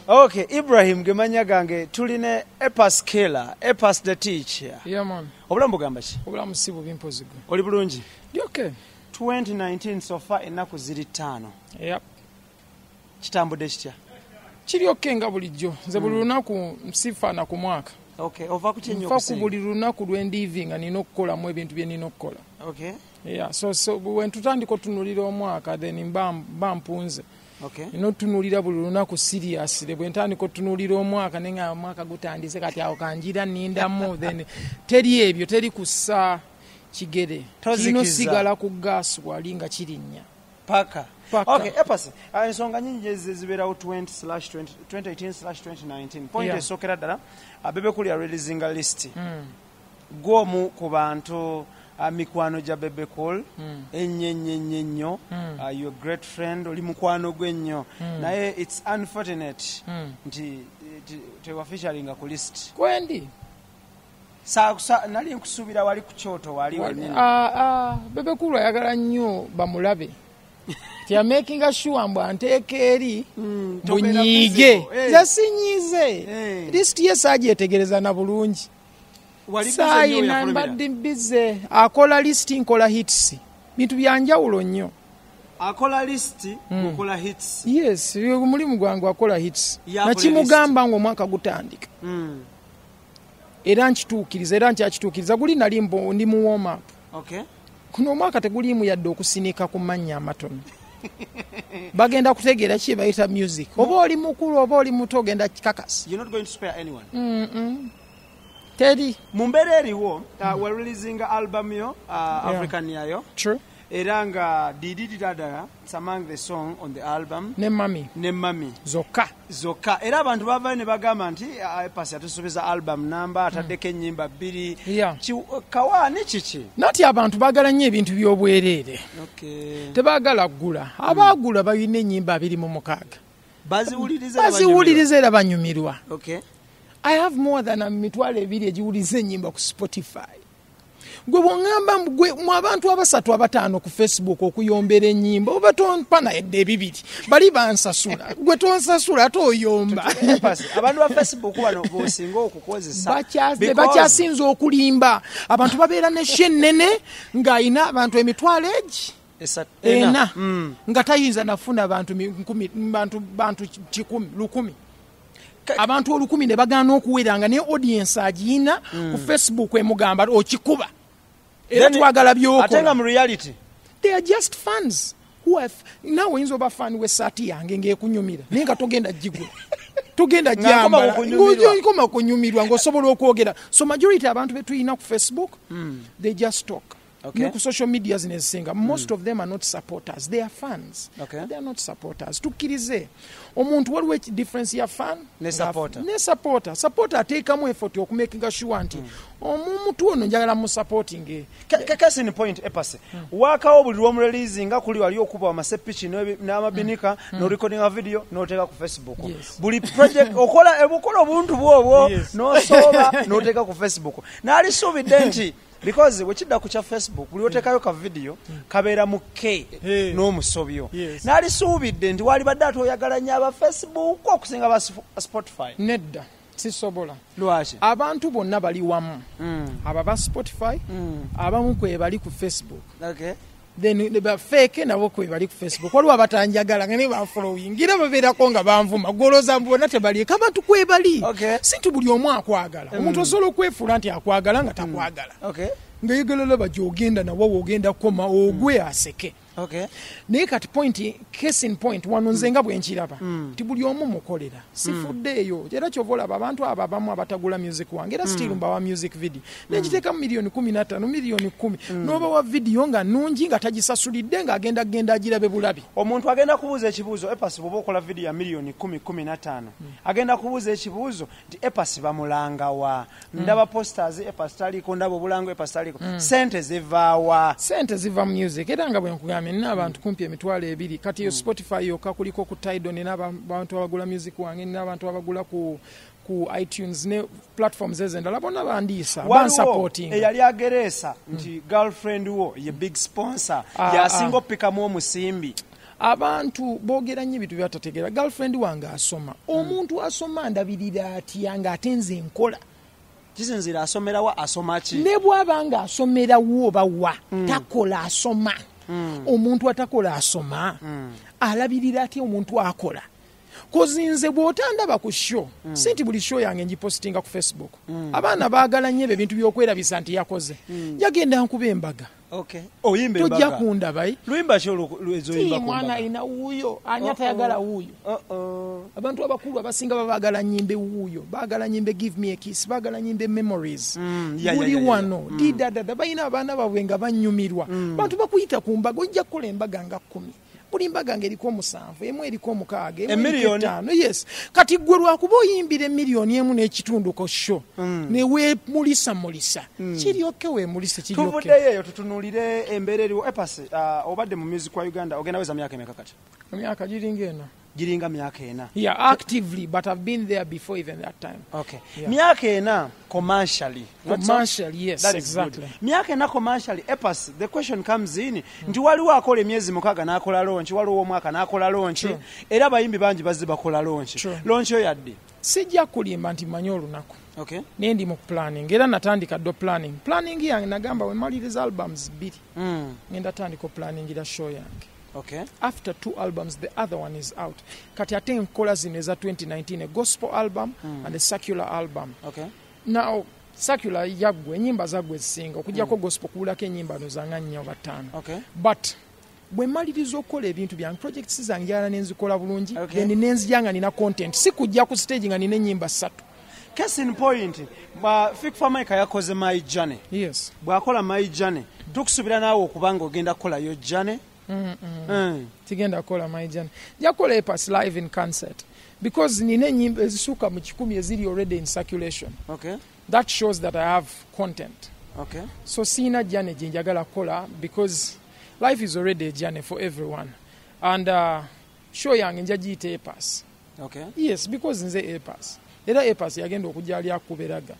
Okay, Ibrahim gemanya gange tuline Epas Killer, Epas the teacher. Yeah man. Obulamu gamba ki? Obulamu si bubi mpozigo. Oli bulungi? Ndi okay. 2019 so far ennaku ziri 5. Yep. Kitambudde kitya? Kiri okay nga bulijjo. Nze buli lunaku msifaana ku mwaka. Okay, ova kukinyo okusinga. Nfa ku buli lunaku lwendivi nga nina okukolamu ebintu bye nina okukola. Okay. Yeah, so when tutandika otunulira omwaka then mba mpunze. Okay. Ino tunulira buli lunaku seriously bwe ntandika otunulira omwaka nenga omwaka gutandise kati awo kanjira nindamu then teri ebyo teri kussa kigere. Kino sigala ku gas wali nga kirinnya. Paka. Okay, Epas. Ensonga nyingi zibeerawo 2018/2019. Point esokera ddala abebe kuli releasing list. Gwomu ku bantu mikwano ja Bebe Cool ennyo your great friend oli mukwano gwennyo naye it's unfortunate nti tewa featuring ku list kwendi nali nkusubira wali ku kyoto wali Bebe Cool ayagala nnyo bamulabe tia making sure mbu anteeka eri bunyiige zasinyize list yesaagyetegereza na bulungi Sai nambadde bize akola list nkola hits bintu byanjawulo nnyo akola list okola hits yes mulimu gwangu akola hits nakimugamba ngo mwaka gutandika era nkituukiriza era nkyakituukiriza guli nali ndi mu warm up okay kuno mwaka tegulimu yadde okusinika ku mannya amatono bagenda kutegeera ki bayita music oba oli mukulu oba oli muto ogenda kikakasi you're not going to spare anyone Teddy Mumbere eriwo we're releasing album yo African yayo true era nga Didi Dada among the song on the album ne mami zoka era abantu bava ne bagamba nti Epas atusubiza album number ataddeko ennyimba 2 kawaani kiki nati abantu bagala nnyo ebintu by'obwereere okay tebagala ggula abagula balina ennyimba 26 baziwuliriza era banyumirwa okay I have more than mitwalo ebiri ejiwulize ennyimba ku Spotify. Gwe bwongamba mu abantu abasatu abataano ku Facebook okuyombera ennyimba oba tonpana edde ebibiri bali bansasula gwe tonsasula toyomba abantu ba Facebook bano bosinga okukozesa bakyasinza okulimba abantu babeera ne shennene ng'ayina abantu emitwalo egi ena nga tayinza nafuna bantu 1,000 abantu 10 ne bagaana okuweranga ne audience agina ku Facebook emugamba okikuba era twagala byokola atenga mu reality they are just fans who have now inzo ba fan we sati yange ngekunyumira nenga togenda jigwe togenda jamba ngoma kunyumirwa ngosobola okwogera so majority abantu betuyina ku Facebook they just talk. Okay. No social media zinezinga most of them are not supporters they are fans okay. They are not supporters tukirize omuntu waliwo difference ya fan ne supporter ateekamu effort okumakinga sure nti omuntu ono njagala mu supporting case in point Epas wakawo buli lwomu release nga kuli wali okuba amasepichi n'amabinika no recording a video n'oteeka ku Facebook buli project okola obuntu bwobwo n'osooba n'oteeka ku Facebook n'ali suubidde nti because wekidda ku kya Facebook buli otekayo ka video kabeera mu K n'omusobyo nali suubidde nti wali badde atoyagala nnyo aba Facebook okusinga aba Spotify nedda sisobola lwaki abantu bonna bali wamu aba ba Spotify abamu kwe bali ku Facebook okay then ba fake nabo kwe bali ku Facebook waliwo abatanjagala nga ne ba following era babeerako nga banvuma goloza mbona tebali kama tukwe bali sintu buli omu akwagala omuntu osobola okwefuula nti akwagala nga takwagala nga yegalala bajogenda nawo wogenda koma ogwe aseke okay naye kati case in point wano nze nga bwenkiraba ti buli omu mukolera sifuddeeyo era kyovola abantu abo abamu abatagula music wange era still mbawa music video negiteeka mu milioni 15 milioni 10 n'oba wa video nga nungi nga tagisasulidde nga agenda agirabe bulabi omuntu agenda kubuuza ekibuuzo Epas bw'oba okola video ya milioni 10-15 agenda kubuuza ekibuuzo nti Epas bamulangawa ndaba posters Epas taliko ndaba obulango Epas taliko sente zivaawa sente ziva music era nga bwenkugamba n'abantu kumpi emitwalo 2 kati yo Spotify yokka kuliko ku Tidal n'abantu abagula music wange n'abantu abagula ku iTunes ne platforms ezendala bonna bandiisa ban supporting eyali ageresa nti girlfriend wo ye big sponsor yasinga opikamu omusimbi abantu boogera nnyo ebintu byatategeera. Girlfriend wange asoma, omuntu asoma ndabirira atya ng'ate nze nkola. Kisinzira asomerawa asoma ki? Ne bw'aba nga asomerawo oba wa takola asoma. Omuntu atakola asoma alabirira atya omuntu akola. Kozinze bw'otandaba ku show sinti buli show yange ngipostinga ku Facebook. Abaana baagala nnyo ebintu by'okwerabisa nti yakoze. Yagenda nkuba embaga. Okay. Oyimba embaga. Tojja kundaba. Luyimba ezoyimba ku mwana ina wuuyo anya tayagala wuuyo. Abantu abakulu abasinga babaagala nnyimbe wuuyo. Baagala nnyimbe Give Me a Kiss. Baagala nnyimbe Memories. Buli wano didadada balina abaana baabwe nga bannyumirwa. Bantu bakuyita ku mbaga ojja kukola embaga nga 10. Buli mbaga ng'eriko 7, emu eriko 6, emu eriko 5. Yes. Kati gwe lwakuba oyimbira miliyoni emu n'ekitundu ko show. Ne weemulisa. Kiryoke weemulise kiryoke. Tuvuddeyo eyo tutunuulire embeera eriwo. Epase, obadde mu music wa Uganda ogenda weza myaka emeka kati? Emyaka giringa ena. Giringa myaka ena. Yeah, actively, but I've been there before even that time. Okay. Yeah. Myaka ena commercially. Commercially, yes, that exactly. Myaka ena commercially. Epas, the question comes in. Nti waliwo akola emyezi mukaga n'akola launch, waliwo omwaka n'akola launch. Era abayimbi bangi bazze bakola launch. Launch yo yadde. Sijja kulimba nti manyi olunaku. Okay. Nendi mu planning. Era natandika do planning. Planning yange nagamba we maliriza albums 2. Ngenda tandika planning ira show yange. Okay. After 2 albums, the other one is out. Kati ate nkola zino eza 2019, a gospel album and a secular album. Okay. Now, secular yaggwe, enyimba zaggwe zisinga. Okujjako gospel kuulako ennyimba nozanga 4 oba 5. Okay. But, bwe maliriza okukola ebintu byange, projects zange njala nenzikola bulungi, then nenzija nga nina content. Si kujja ku stage nga nina ennyimba 3. Case in point, Fik Famika yakoze My Journey. Yes. Bw'akola My Journey, tukusubira naawe okubanga ogenda kukola yo journey. Tigenda kola My Journey. Jakola Epas live in concert because nina enyimba ezisuka mu 10 eziri already in circulation. Okay. That shows that I have content. Okay. So sina journey jinjagala kola because life is already a journey for everyone. And show yange njagiyita Epas. Okay. Yes, because nze Epas. Era Epas yagenda okujali akuberaga.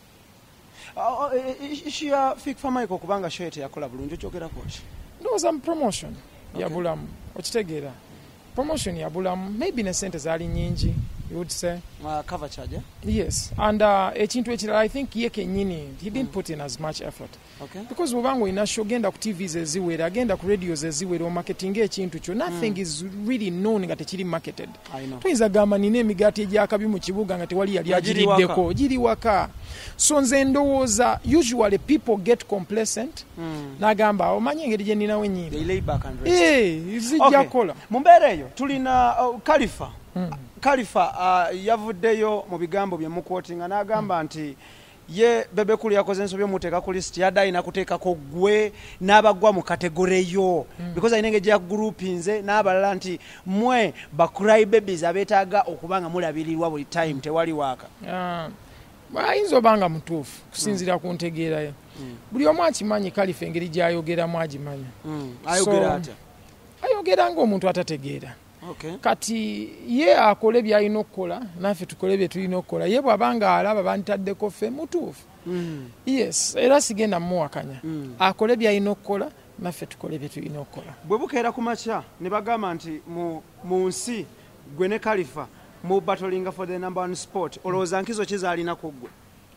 Ishia Fik Famika okubanga show ete yakola bulungi okyogera koki? Ndowooza mu promotion. Okay. Yabulamu okitegeera promotion yabulamu maybe ne sente zaali nyingi you would say cover charge. Yes, and ekintu ekirala I think ye kennyini he didn't put in as much effort. Okay. Because bw'obanga olina show genda ku TVs eziwera agenda ku radios eziwera omarketing ekintu kyo nothing is really known nga tekiri marketed. Tuyinza gamba nina emigaati egyakabi mu kibuga nga tewali yali agiriddeko giri waka. So nze ndowooza usually people get complacent nagamba omanyi engeri gye ninawo ennyimba they lay back and rest. Zijja kola mu mbeera eyo tulina Khalifa yavuddeyo mu bigambo bye mukwotinga n'agamba nti ye Bebekulu yakoze ensobi omuteeka ku list yadde alina kuteekako gwe n'abagwa mu kategore yo because alina engeri gya groupinze n'abalala nti mwe cry babies abeetaaga okubanga mulabirirwa buli time tewali waaka. Ayinza obanga mutuufu kusinziira ku ntegeera ye. Buli omu akimanyi Khalifa engeri gy'ayogeramu agimanyi. Ayogera atya? Ayogera ng'omuntu atategeera. Okay. Kati ye akole by'alina okukola naffe tukole bye tulina okukola ye bw'abanga alaba bantadeko ffe mutuufu. Yes, era sigenda mmuwakanya. Akole by'alina okukola naffe tukole bye tulina okukola. Bwe bukeera ku makya ne bagamba nti mu nsi gwe ne Khalifa mu battling for the number 1 spot olowooza nkizo ki zaalina ku ggwe?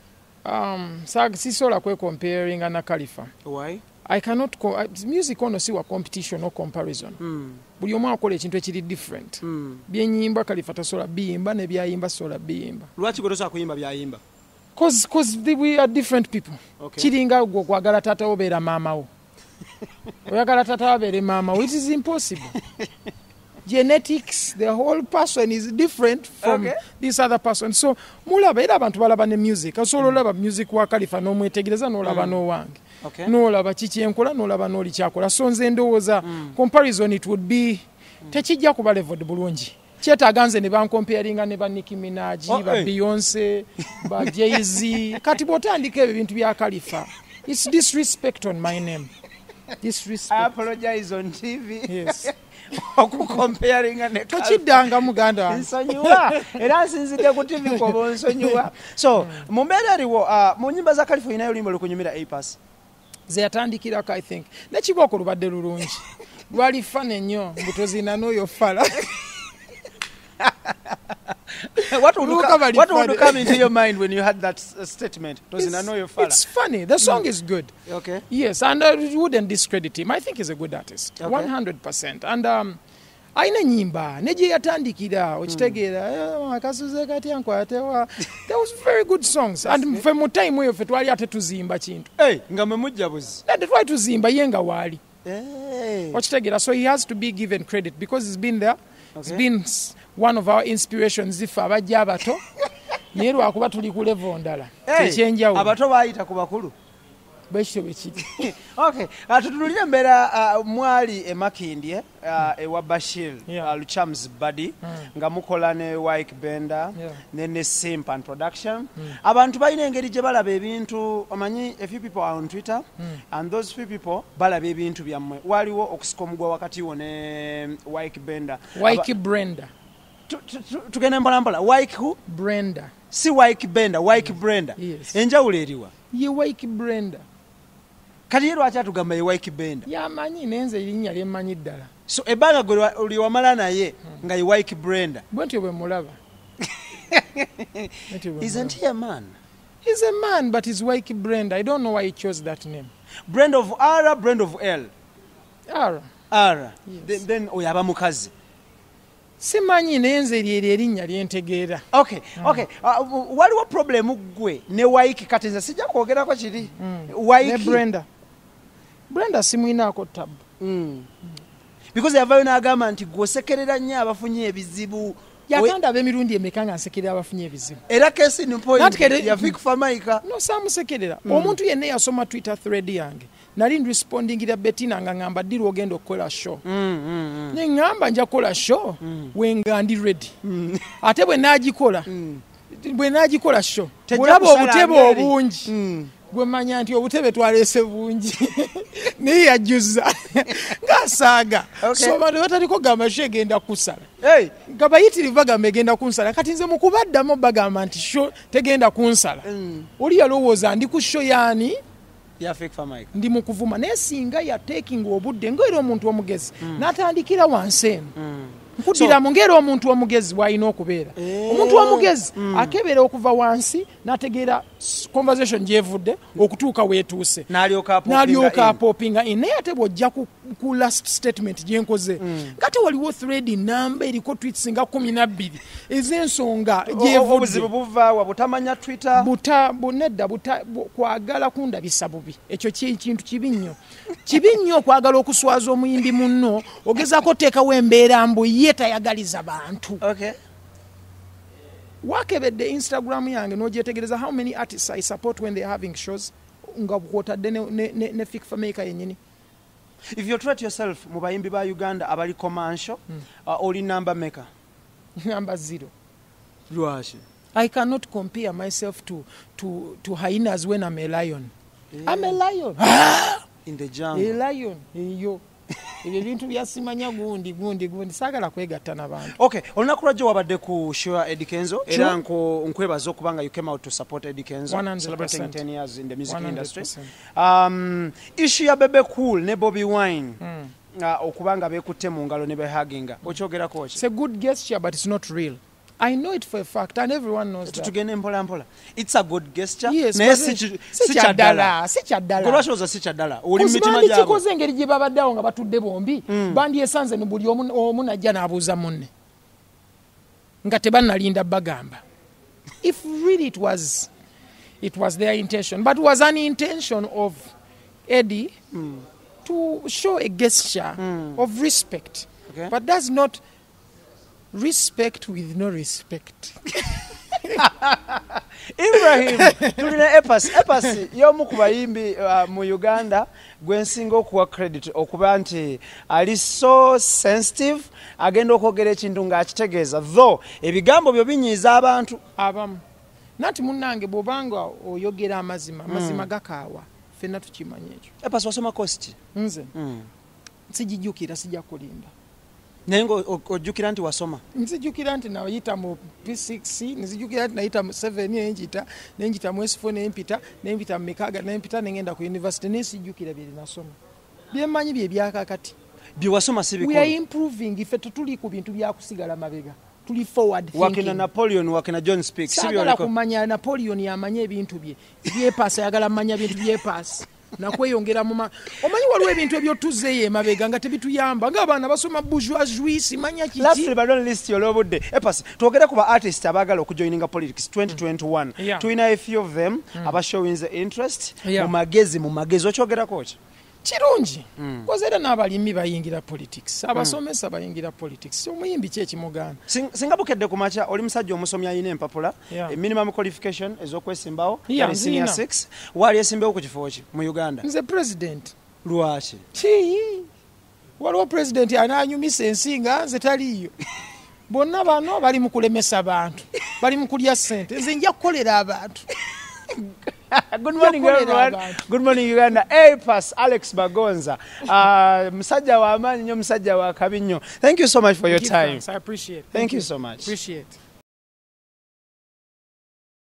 Sisobola kwecomparinga na Khalifa. Why? I cannot music ono si wa competition or comparison. Buli omu akola ekintu ekiri different. Byenyimba Khalifa tasobola biyimba ne byayimba sobola biyimba. Lwaki gwe tosobola kuyimba byayimba? Because we are different people. Okay. Kiringa gwe okwagala taata wo beera maama wo. Oyagala taata wo beere maama wo. It is impossible. Genetics, the whole person is different from this other person. So mulaba era abantu balaba ne music. Osobola olaba music wa Khalifa n'omwetegereza n'olaba n'owange. Okay. N'olaba kiki enkola n'olaba n'oli kyakola. So nze ndowooza comparison it would be tekijja kuba leveled bulungi. Kyetaaga nze ne bancomparinga ne ba Nicki Minaj, ba Beyonce, ba Jay-Z. Kati bw'otandika ebyo bintu bya Khalifa. It's disrespect on my name. Disrespect. I apologize on TV. Yes. Okucomparinga ne tokiddanga muganda wange. Nsonyiwa era nsinzidde ku TV kobo nsonyiwa. So mu mbeera eriwo mu nnyimba za Khalifa inayo limbo lukunyumira Epas. Ze yatandikirako I think. Nekibooko lubadde lulungi. lwali fane nnyo mbutozina n'oyo fala. What would come into your mind when you heard that statement? It's funny. The song is good. Okay. Yes, and I wouldn't discredit him. I think he's a good artist. Okay. 100%. And aina nyimba neje yatandikira okitegeera akasuze kati ankwatewa. There was very good songs. And fe mu time eyo fe twali ate tuzimba kintu. Nga mwe mujja buzi. Twali tuzimba yenga wali. Hey. Okitegeera, so he has to be given credit because he's been there. Okay. He's been one of our inspirations ife abajja abato. Naye lwakuba tuli ku level ndala. Tekyenjawulo. Abato baayita ku bakulu. Bwekityo bekiri. Okay. Tutunulire embeera mwali e Makindye ewa Bashir Lucham's Buddy nga mukola ne Wyke Benda ne Simp and Production. Abantu balina engeri gye balaba ebintu. Omanyi, a few people are on Twitter and those few people balaba ebintu byammwe. Waliwo okusika omugwa wakati wo ne Wyke Benda. Wyke Brenda. Tugende mpolampola. Wyke who? Brenda. Si Wyke Benda, Wyke Brenda. Yes. Enjawulo eriwa? Ye Wyke Brenda. Kati ye lwaki atugamba ye Wyke Benda? Yamanyi nenze erinnya lyemmanyi ddala. So ebbanga gwe wamala naye nga ye Wyke Brenda. Bwentyo bwe mulaba. Isn't he a man? He's a man, but he's Wyke Brenda. I don't know why he chose that name. Brand of R, brand of L? R. R. Yes. Then oyo aba mukazi. Simanyi nenze lyeryo erinnya lyentegeera. Okay. Waliwo problem gwe ne Wyke kati nze sijja kwogerako kiri. Wyke. Ne Brenda. Brenda simwinaako tabu. Because yavayo n'agamba nti gwosekerera nnyo abafunye ebizibu. Yaganda ab'emirundi emeka nga nsekerera abafunye ebizibu. Era case in point yafika Famaika. No, saamusekerera. Omuntu yenna yasoma Twitter thread yange. Nali respondingira Bettina nga ngamba ddi lwogenda okukola show. Ne ngamba nja kukola show wenga ndi ready. Ate bwe naagikola show. Bulaba obutebe obungi. Gwe manya nti obutebe twaleese bungi. Naye yajjuza. Ng'asaaga. So abantu bataliko gamba show egenda kusala. Nga bayitirivu bagamba egenda kunsala. Kati nze mu kubaddamu bagamba nti show tegenda kunsala. Oli yalowooza ndi ku show yaani? Yafika Famaika. Ndi mu kuvuma naye singa ya taking obudde ng'era omuntu omugezi n'atandikira wansi eno. Nkudiramu ng'era omuntu omugezi bw'alina okubeera. Omuntu omugezi akebera okuva wansi n'ategeera conversation gy'evudde okutuuka weetuuse. N'alyoka apopinga in. Naye ate bw'ojja ku last statement gye nkoze. Ngate waliwo thread namba eriko tweets nga 12 ez'ensonga gy'evudde. Obuzibu buva wa butamanya Twitter. Nedda kwagala kundabisa bubi. Ekyo kintu kibi nnyo. Kibi nnyo okwagala okuswaza omuyimbi munno ogezaako oteekawo embeera mbu ye tayagaliza bantu. Okay. Wakebedde Instagram yange n'ogyetegereza how many artists I support when they're having shows nga kwotadde ne Fik Famaika yennyini. If you treat yourself mu bayimbi ba Uganda abali commercial oli number maker? Number 0. Lwaki? I cannot compare myself to hyenas when I'm a lion. I'm a lion. In the jungle. A lion. Eyo. Ebintu byasimanya gundi sagala kwegatta n'abantu. Okay, olunaku lwajjo wabadde ku show Eddie Kenzo era nkwebaza okubanga you came out to support Eddie Kenzo 100%. Celebrating 10 years in the music 100%. industry. Issue ya Bebe Cool ne Bobby Wine okubanga beekutte mu ngalo ne behaginga okyogerako ki? It's a good gesture but it's not real. I know it for a fact and everyone knows that. Tugende mpola. It's a good gesture. Yes, naye si kyaddala. Golwashoza si kyaddala. Oli mitima gyabo. Kikoze engeri gye babaddeawo nga batudde bombi. Bandi esanze ne buli omu najja n'abuuza munne. Nga tebannalinda bagamba. If really it was their intention, but it was an intention of Eddie to show a gesture of respect. Okay. But that's not respect with no respect. Ibrahim, tulina Epas y'omu ku bayimbi mu Uganda gwensinga okuwa credit okuba nti ali so sensitive agenda okwogera ekintu ng'akitegeeza though ebigambo byo binyiiza abantu abamu. Nati munnange bw'obanga oyogera amazima gakaawa ffenna tukimanya ekyo. Epas wasoma kosti? Nze sijijjukira sijja kulimba. Naye ng'ojjukira nti wasoma? Nzijjukira nti nayita mu P6, nzijjukira nti nayita mu 7 nenjita mu S4 nempita mu Mikaga nempita nengenda ku university nesijjukira bye nasoma. Byemmanyi bye byakakati. bye wasoma si we are improving ife tutuli ku bintu bya kusigala mabega tuli forward thinking wakina Napoleon wakina John Speak sagala kumanya Napoleon yamanya ebintu byepasa yagala manya bintu byepasa nakweyongera omanyi waliwo ebintu ebyotuzeeyo emabega nga tebituyamba ng'abaana basoma bourgeoisie simanya kiki lastly but not least olwobudde epasi twogere ku ba artist abaagala okujoininga politics 2021 tulina a few of them abashowing the interest mu magezi okyogerako ki kirungi koze era n'abalimi bayingira politics abasomesa bayingira politics omuyimbi kyekimuganda singa bukedde ku makya oli musajja omusomi alina empapula minimum qualification ez'okwesimbawo senior 6 waali esimbewo ku kifo ki mu Uganda nze president lwaki waliwo president anaanyumisa ensi nga nze taliiyo bonna bano bali mu kulemesa bantu bali mu kulya ssente nze nja kukolera abantu Good morning, everyone. Good morning, Uganda. Pass Alex Bagonza. Musajja wa amani nyo musajja wa kabi nnyo. Thank you so much for your time. I appreciate it. Thank you so much. Appreciate it.